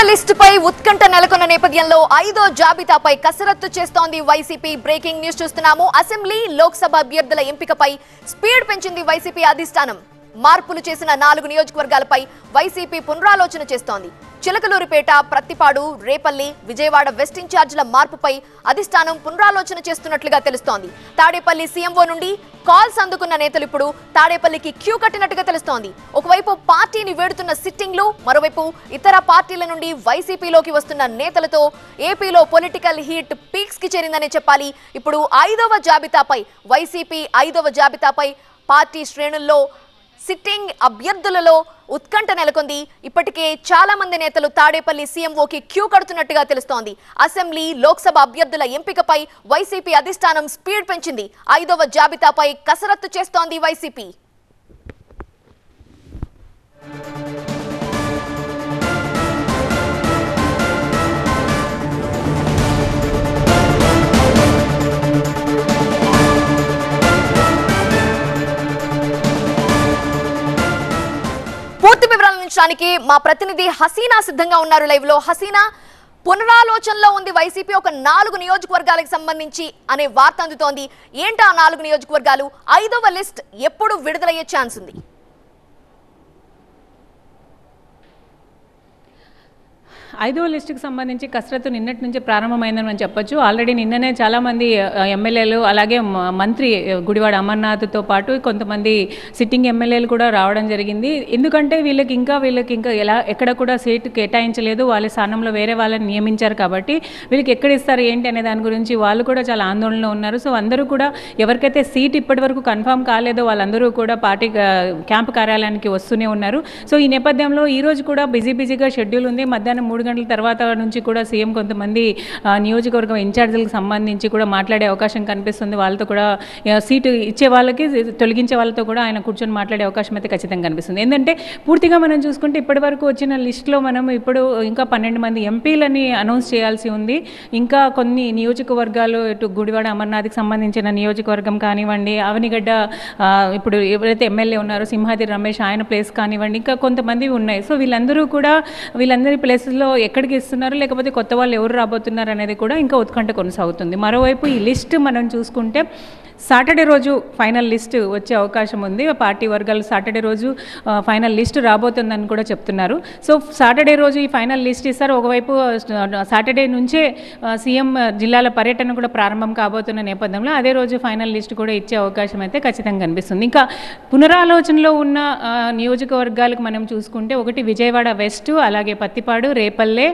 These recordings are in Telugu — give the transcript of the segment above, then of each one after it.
లిస్ట్ పై ఉత్కంఠ నెలకొన్న నేపథ్యంలో 5వ జాబితాపై కసరత్తు చేస్తోంది వైసీపీ. బ్రేకింగ్ న్యూస్ చూస్తున్నాము. అసెంబ్లీ లోక్సభ అభ్యర్థుల ఎంపికపై స్పీడ్ పెంచింది వైసీపీ అధిష్టానం. మార్పులు చేసిన 4 నియోజకవర్గాలపై వైసీపీ పునరాలోచన చేస్తోంది. చిలకలూరిపేట, ప్రత్తిపాడు, రేపల్లి, విజయవాడ వెస్ట్ ఇన్ఛార్జీల మార్పుపై అధిష్టానం పునరాలోచన చేస్తున్నట్లుగా తెలుస్తోంది. తాడేపల్లి సీఎంఓ నుండి కాల్స్ అందుకున్న నేతలు ఇప్పుడు తాడేపల్లికి క్యూ కట్టినట్టుగా తెలుస్తోంది. ఒకవైపు పార్టీని వేడుతున్న సిట్టింగ్లు, మరోవైపు ఇతర పార్టీల నుండి వైసీపీలోకి వస్తున్న నేతలతో ఏపీలో పొలిటికల్ హీట్ పీక్స్ కి చేరిందనే చెప్పాలి. ఇప్పుడు 5వ జాబితాపై వైసీపీ 5వ జాబితాపై పార్టీ శ్రేణుల్లో సిట్టింగ్ అభ్యర్థులలో ఉత్కంఠ నెలకొంది. ఇప్పటికే చాలా మంది నేతలు తాడేపల్లి సీఎంఓకి క్యూ కడుతున్నట్టుగా తెలుస్తోంది. అసెంబ్లీ, లోక్సభ అభ్యర్థుల ఎంపికపై వైసీపీ అధిష్టానం స్పీడ్ పెంచింది. 5వ జాబితాపై కసరత్తు చేస్తోంది వైసీపీ. పూర్తి వివరాల నుంచడానికి మా ప్రతినిధి హసీనా సిద్ధంగా ఉన్నారు లైవ్ లో. హసీనా, పునరాలోచనలో ఉంది వైసీపీ. ఒక 4 నియోజకవర్గాలకు సంబంధించి అనే వార్త అందుతోంది. ఏంటా 4 నియోజకవర్గాలు? 5వ లిస్ట్ ఎప్పుడు విడుదలయ్యే ఛాన్స్ ఉంది? 5వ లిస్టుకు సంబంధించి కసరత్తు నిన్నటి నుంచి ప్రారంభమైందని మనం చెప్పొచ్చు. ఆల్రెడీ నిన్ననే చాలామంది ఎమ్మెల్యేలు, అలాగే మంత్రి గుడివాడ అమర్నాథ్తో పాటు కొంతమంది సిట్టింగ్ ఎమ్మెల్యేలు కూడా రావడం జరిగింది. ఎందుకంటే వీళ్ళకి ఇంకా ఎక్కడ కూడా సీటు కేటాయించలేదు. వాళ్ళ స్థానంలో వేరే వాళ్ళని నియమించారు కాబట్టి వీళ్ళకి ఎక్కడ ఇస్తారు ఏంటి అనే దాని గురించి వాళ్ళు కూడా చాలా ఆందోళనలో ఉన్నారు. సో అందరూ కూడా ఎవరికైతే సీట్ ఇప్పటి వరకు కన్ఫర్మ్ కాలేదో వాళ్ళందరూ కూడా పార్టీ క్యాంపు కార్యాలయానికి వస్తూనే ఉన్నారు. సో ఈ నేపథ్యంలో ఈరోజు కూడా బిజీగా షెడ్యూల్ ఉంది. మధ్యాహ్నం 3 గంటల తర్వాత నుంచి కూడా సీఎం కొంతమంది నియోజకవర్గం ఇన్ఛార్జీలకు సంబంధించి కూడా మాట్లాడే అవకాశం కనిపిస్తుంది. వాళ్ళతో కూడా సీటు ఇచ్చే వాళ్ళకి, తొలగించే వాళ్ళతో కూడా ఆయన కూర్చొని మాట్లాడే అవకాశం అయితే ఖచ్చితంగా కనిపిస్తుంది. ఏంటంటే పూర్తిగా మనం చూసుకుంటే ఇప్పటి వరకు వచ్చిన లిస్టులో మనం ఇప్పుడు ఇంకా 12 మంది ఎంపీలని అనౌన్స్ చేయాల్సి ఉంది. ఇంకా కొన్ని నియోజకవర్గాలు, ఇటు గుడివాడ అమర్నాథ్కి సంబంధించిన నియోజకవర్గం కానివ్వండి, అవనిగడ్డ ఇప్పుడు ఎవరైతే ఎమ్మెల్యే ఉన్నారో సింహాద్రి రమేష్ ఆయన ప్లేస్ కానివ్వండి, ఇంకా కొంతమంది ఉన్నాయి. సో వీళ్ళందరి ప్లేసెస్లో ఎక్కడికి ఇస్తున్నారు, లేకపోతే కొత్త వాళ్ళు ఎవరు రాబోతున్నారు అనేది కూడా ఇంకా ఉత్కంఠ కొనసాగుతుంది. మరోవైపు ఈ లిస్ట్ మనం చూసుకుంటే సాటర్డే రోజు ఫైనల్ లిస్ట్ వచ్చే అవకాశం ఉంది. పార్టీ వర్గాలు సాటర్డే రోజు ఫైనల్ లిస్ట్ రాబోతుందని కూడా చెప్తున్నారు. సో సాటర్డే రోజు ఈ ఫైనల్ లిస్ట్ ఇస్తారు. ఒకవైపు సాటర్డే నుంచే సీఎం జిల్లాల పర్యటన కూడా ప్రారంభం కాబోతున్న నేపథ్యంలో అదే రోజు ఫైనల్ లిస్ట్ కూడా ఇచ్చే అవకాశం అయితే ఖచ్చితంగా కనిపిస్తుంది. ఇంకా పునరాలోచనలో ఉన్న నియోజకవర్గాలకు మనం చూసుకుంటే ఒకటి విజయవాడ వెస్ట్, అలాగే పత్తిపాడు, రేపల్లె,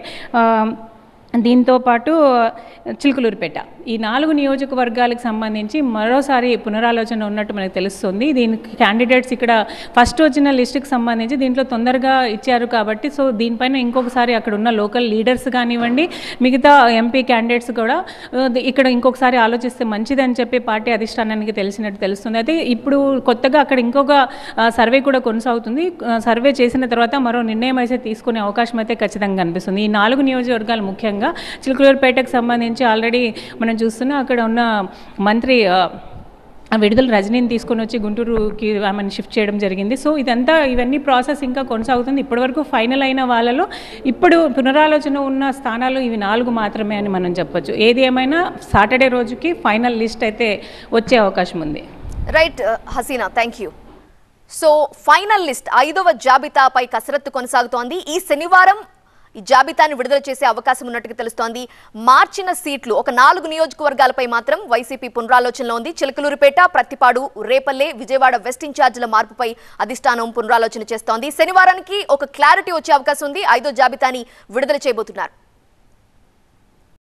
దీంతో పాటు చిలకలూరిపేట, ఈ 4 నియోజకవర్గాలకు సంబంధించి మరోసారి పునరాలోచన ఉన్నట్టు మనకు తెలుస్తుంది. దీనికి క్యాండిడేట్స్ ఇక్కడ ఫస్ట్ వచ్చిన లిస్టుకి సంబంధించి దీంట్లో తొందరగా ఇచ్చారు కాబట్టి సో దీనిపైన ఇంకొకసారి అక్కడ ఉన్న లోకల్ లీడర్స్ కానివ్వండి, మిగతా ఎంపీ క్యాండిడేట్స్ కూడా ఇక్కడ ఇంకొకసారి ఆలోచిస్తే మంచిదని చెప్పి పార్టీ అధిష్టానానికి తెలిసినట్టు తెలుస్తుంది. అయితే ఇప్పుడు కొత్తగా అక్కడ ఇంకొక సర్వే కూడా కొనసాగుతుంది. సర్వే చేసిన తర్వాత మరో నిర్ణయం అయితే తీసుకునే అవకాశం అయితే ఖచ్చితంగా కనిపిస్తుంది. ఈ 4 నియోజకవర్గాలు ముఖ్యంగా చిలకలూరిపేటకు సంబంధించి ఆల్రెడీ మనం చూస్తున్నాం. అక్కడ ఉన్న మంత్రి విడుదల రజనీని తీసుకొని వచ్చి గుంటూరుకి ఆమెను షిఫ్ట్ చేయడం జరిగింది. సో ఇవన్నీ ప్రాసెస్ ఇంకా కొనసాగుతుంది. ఇప్పటివరకు ఫైనల్ అయిన వాళ్ళలో ఇప్పుడు పునరాలోచన ఉన్న స్థానాలు ఇవి 4 మాత్రమే అని మనం చెప్పొచ్చు. ఏది ఏమైనా సాటర్డే రోజుకి ఫైనల్ లిస్ట్ అయితే వచ్చే అవకాశం ఉంది. Right Hasina, thank you. So final list 5వ జాబితాపై కసరత్తు కొనసాగుతోంది. ఈ శనివారం ఈ జాబితాను విడుదల చేసే అవకాశం ఉన్నట్టుగా తెలుస్తోంది. మార్చిన సీట్లు ఒక 4 నియోజకవర్గాలపై మాత్రం వైసీపీ పునరాలోచనలో ఉంది. చిలకలూరిపేట, ప్రత్తిపాడు, రేపల్లె, విజయవాడ వెస్ట్ ఇన్ఛార్జీల మార్పుపై అధిష్టానం పునరాలోచన చేస్తోంది. శనివారానికి ఒక క్లారిటీ వచ్చే అవకాశం ఉంది. 5వ జాబితాని విడుదల చేయబోతున్నారు.